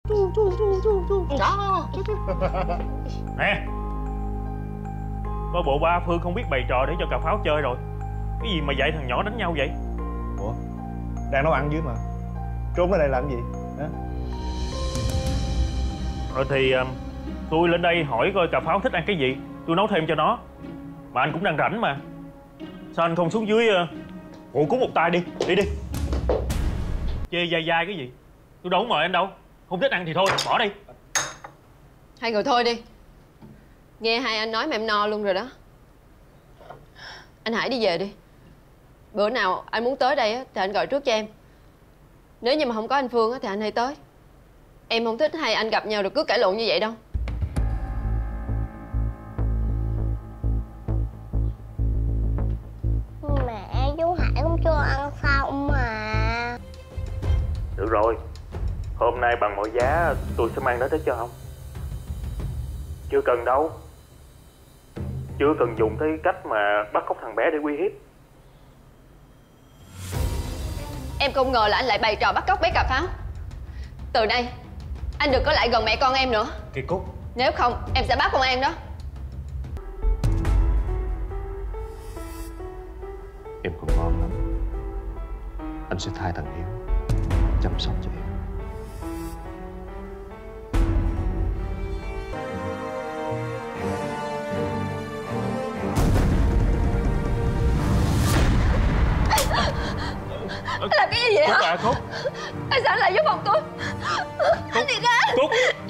Đó. Nè, coi bộ ba Phương không biết bày trò để cho cà pháo chơi rồi. Cái gì mà dạy thằng nhỏ đánh nhau vậy? Ủa, đang nấu ăn dưới mà, trốn ở đây làm gì hả? Rồi thì tôi lên đây hỏi coi cà pháo thích ăn cái gì, tôi nấu thêm cho nó. Mà anh cũng đang rảnh mà, sao anh không xuống dưới phụ cúng một tay đi. Đi đi. Chê dai dai cái gì? Tôi đâu có mời anh đâu. Không thích ăn thì thôi, bỏ đi. Hai người thôi đi. Nghe hai anh nói mà em no luôn rồi đó. Anh Hải đi về đi. Bữa nào anh muốn tới đây thì anh gọi trước cho em. Nếu như mà không có anh Phương thì anh hãy tới. Em không thích hai anh gặp nhau rồi cứ cãi lộn như vậy đâu. Mẹ, chú Hải cũng cho ăn xong mà. Được rồi, hôm nay bằng mọi giá tôi sẽ mang nó tới cho ông. Chưa cần đâu. Chưa cần dùng cái cách mà bắt cóc thằng bé để uy hiếp. Em không ngờ là anh lại bày trò bắt cóc bé cà pháo. Từ đây anh đừng có lại gần mẹ con em nữa. Kiệt Cúc, Nếu không em sẽ báo công an đó. Em còn ngon lắm. Anh sẽ thay thằng Hiếu chăm sóc cho em. Anh làm cái gì vậy hả? Cúc à, Cúc. Anh sao anh lại vô phòng tôi? Anh đi ra. Cúc.